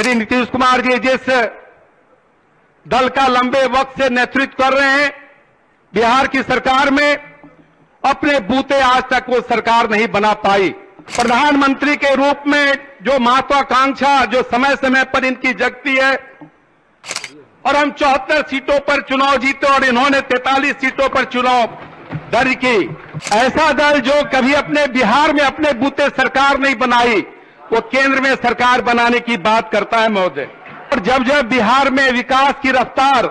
श्री नीतीश कुमार जी जिस दल का लंबे वक्त से नेतृत्व कर रहे हैं, बिहार की सरकार में अपने बूते आज तक वो सरकार नहीं बना पाई। प्रधानमंत्री के रूप में जो महत्वाकांक्षा जो समय समय पर इनकी जगती है, और हम 74 सीटों पर चुनाव जीते और इन्होंने 43 सीटों पर चुनाव दर्ज की। ऐसा दल जो कभी अपने बिहार में अपने बूते सरकार नहीं बनाई, वो केंद्र में सरकार बनाने की बात करता है महोदय। और जब जब बिहार में विकास की रफ्तार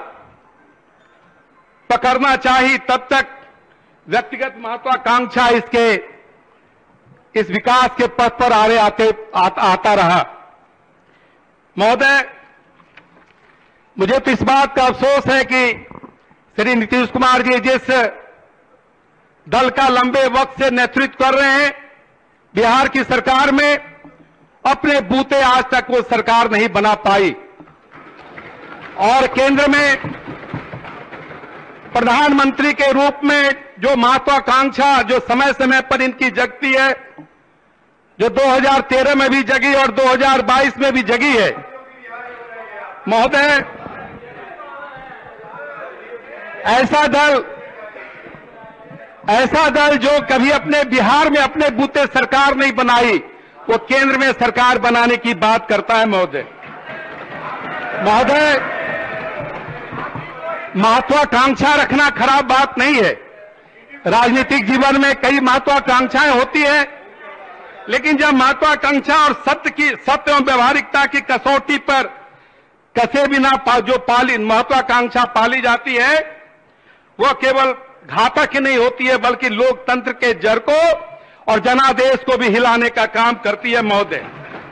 पकड़ना चाहिए, तब तक व्यक्तिगत महत्वाकांक्षा इस विकास के पथ पर आता रहा। महोदय, मुझे तो इस बात का अफसोस है कि श्री नीतीश कुमार जी जिस दल का लंबे वक्त से नेतृत्व कर रहे हैं, बिहार की सरकार में अपने बूते आज तक वो सरकार नहीं बना पाई। और केंद्र में प्रधानमंत्री के रूप में जो महत्वाकांक्षा जो समय समय पर इनकी जगती है, जो 2013 में भी जगी और 2022 में भी जगी है। महोदय, ऐसा दल जो कभी अपने बिहार में अपने बूते सरकार नहीं बनाई, वो केंद्र में सरकार बनाने की बात करता है महोदय। महत्वाकांक्षा रखना खराब बात नहीं है। राजनीतिक जीवन में कई महत्वाकांक्षाएं होती है, लेकिन जब महत्वाकांक्षा और सत्य एवं व्यवहारिकता की कसौटी पर कसे बिना जो महत्वाकांक्षा पाली जाती है, वह केवल घातक ही नहीं होती है, बल्कि लोकतंत्र के जड़ को और जनादेश को भी हिलाने का काम करती है महोदय।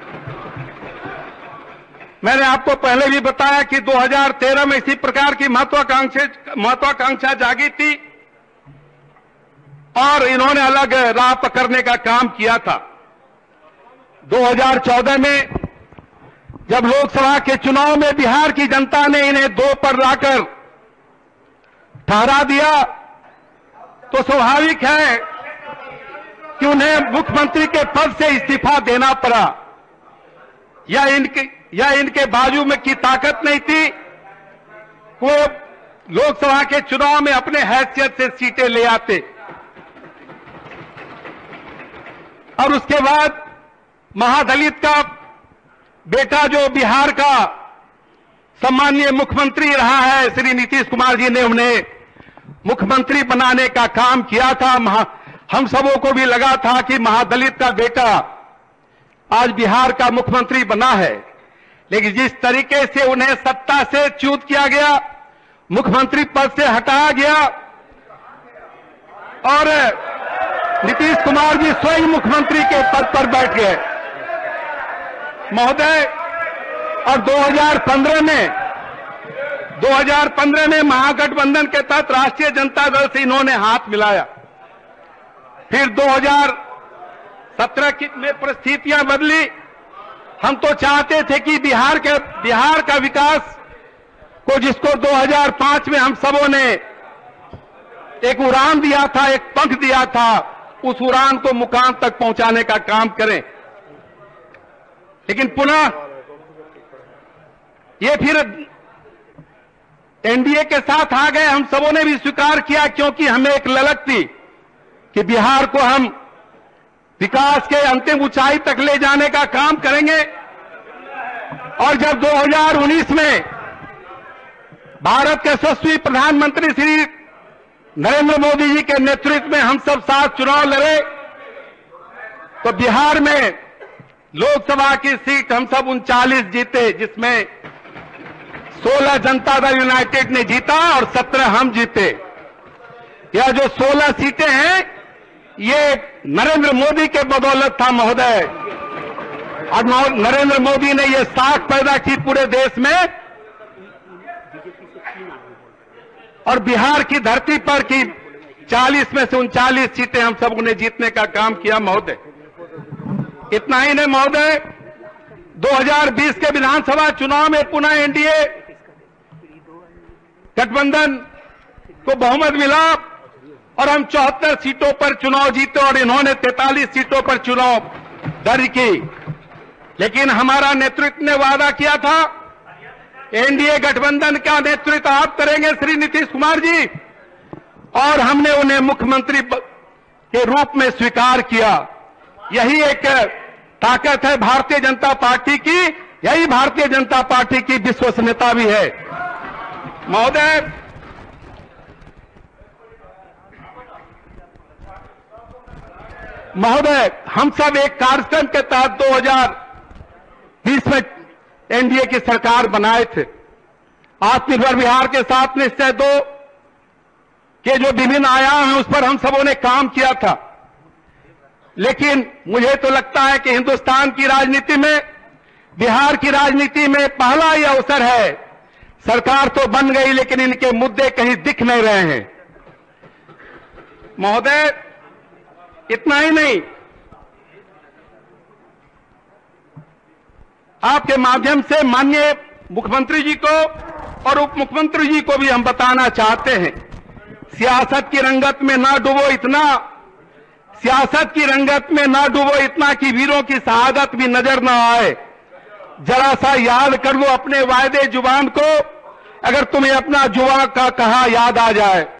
मैंने आपको पहले भी बताया कि 2013 में इसी प्रकार की महत्वाकांक्षा जागी थी और इन्होंने अलग राह पकड़ने का काम किया था। 2014 में जब लोकसभा के चुनाव में बिहार की जनता ने इन्हें 2 पर लाकर ठहरा दिया, तो स्वाभाविक है कि उन्हें मुख्यमंत्री के पद से इस्तीफा देना पड़ा। या इनके बाजू में की ताकत नहीं थी, वो लोकसभा के चुनाव में अपने हैसियत से सीटें ले आते। और उसके बाद महादलित का बेटा जो बिहार का सम्माननीय मुख्यमंत्री रहा है, श्री नीतीश कुमार जी ने उन्हें मुख्यमंत्री बनाने का काम किया था। हम सबों को भी लगा था कि महादलित का बेटा आज बिहार का मुख्यमंत्री बना है, लेकिन जिस तरीके से उन्हें सत्ता से च्युत किया गया, मुख्यमंत्री पद से हटाया गया और नीतीश कुमार जी स्वयं मुख्यमंत्री के पद पर बैठ गए महोदय। और 2015 में महागठबंधन के तहत राष्ट्रीय जनता दल से इन्होंने हाथ मिलाया। फिर 2017 में परिस्थितियां बदली। हम तो चाहते थे कि बिहार का विकास को, जिसको 2005 में हम सबों ने एक उड़ान दिया था, एक पंख दिया था, उस उड़ान को मुकाम तक पहुंचाने का काम करें। लेकिन पुनः ये फिर एनडीए के साथ आ गए। हम सबों ने भी स्वीकार किया, क्योंकि हमें एक ललक थी कि बिहार को हम विकास के अंतिम ऊंचाई तक ले जाने का काम करेंगे। और जब 2019 में भारत के यशस्वी प्रधानमंत्री श्री नरेंद्र मोदी जी के नेतृत्व में हम सब साथ चुनाव लड़े, तो बिहार में लोकसभा की सीट हम सब 39 जीते, जिसमें 16 जनता दल यूनाइटेड ने जीता और 17 हम जीते। यह जो 16 सीटें हैं, ये नरेंद्र मोदी के बदौलत था महोदय। और नरेंद्र मोदी ने ये साख पैदा की पूरे देश में, और बिहार की धरती पर की 40 में से 39 सीटें हम सब ने जीतने का काम किया महोदय। इतना ही नहीं महोदय, 2020 के विधानसभा चुनाव में पुनः एनडीए गठबंधन को बहुमत मिला और हम 74 सीटों पर चुनाव जीते और इन्होंने 43 सीटों पर चुनाव दर्ज की। लेकिन हमारा नेतृत्व ने वादा किया था, एनडीए गठबंधन का नेतृत्व आप करेंगे श्री नीतीश कुमार जी, और हमने उन्हें मुख्यमंत्री के रूप में स्वीकार किया। यही एक ताकत है भारतीय जनता पार्टी की, यही भारतीय जनता पार्टी की विश्वसनीयता भी है। महोदय, हम सब एक कार्यक्रम के तहत 2020 में एनडीए की सरकार बनाए थे। आत्मनिर्भर बिहार के साथ निश्चय 2 के जो विभिन्न आयाम हैं उस पर हम सबों ने काम किया था। लेकिन मुझे तो लगता है कि हिंदुस्तान की राजनीति में, बिहार की राजनीति में पहला ही अवसर है। सरकार तो बन गई लेकिन इनके मुद्दे कहीं दिख नहीं रहे हैं। महोदय, इतना ही नहीं, आपके माध्यम से माननीय मुख्यमंत्री जी को और उप मुख्यमंत्री जी को भी हम बताना चाहते हैं, सियासत की रंगत में ना डूबो इतना, सियासत की रंगत में ना डूबो इतना कि वीरों की शहादत भी नजर ना आए। जरा सा याद कर लो अपने वायदे जुबान को, अगर तुम्हें अपना जुआ का कहा याद आ जाए।